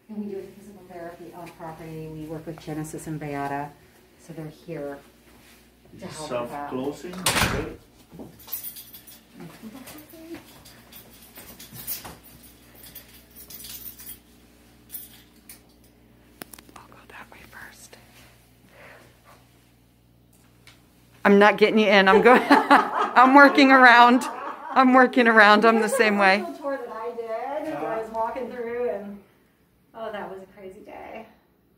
And we do physical therapy on property. We work with Genesis and Beata, so they're here to help with that. Self-closing, good. I'll go that way first. I'm not getting you in. I'm going. I'm working around. I'm working around. I'm the same way. The tour that I did, I was walking through, and oh, that was a crazy day.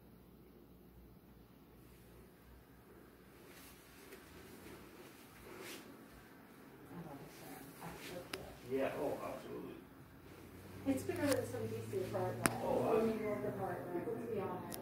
Yeah, oh, absolutely. It's bigger than some DC apartment. Oh, or New York apartment, let's be honest.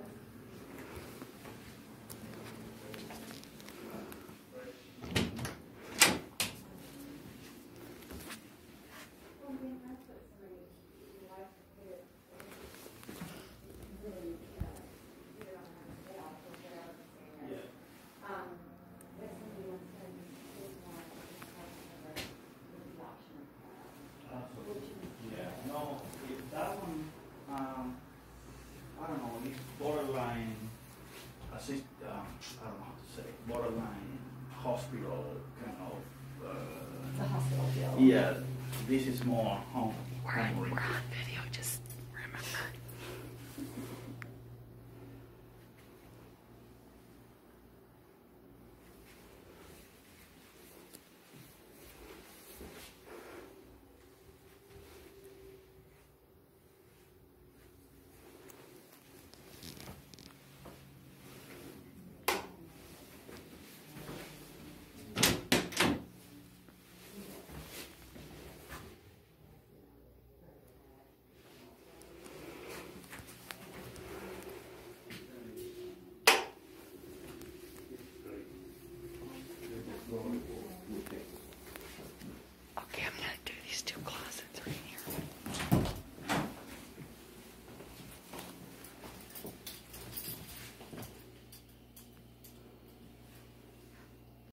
Yeah, no, that one, I don't know, it's borderline assist, I don't know how to say, borderline hospital kind of. It's a hospital deal. Yeah, this is more home. We're on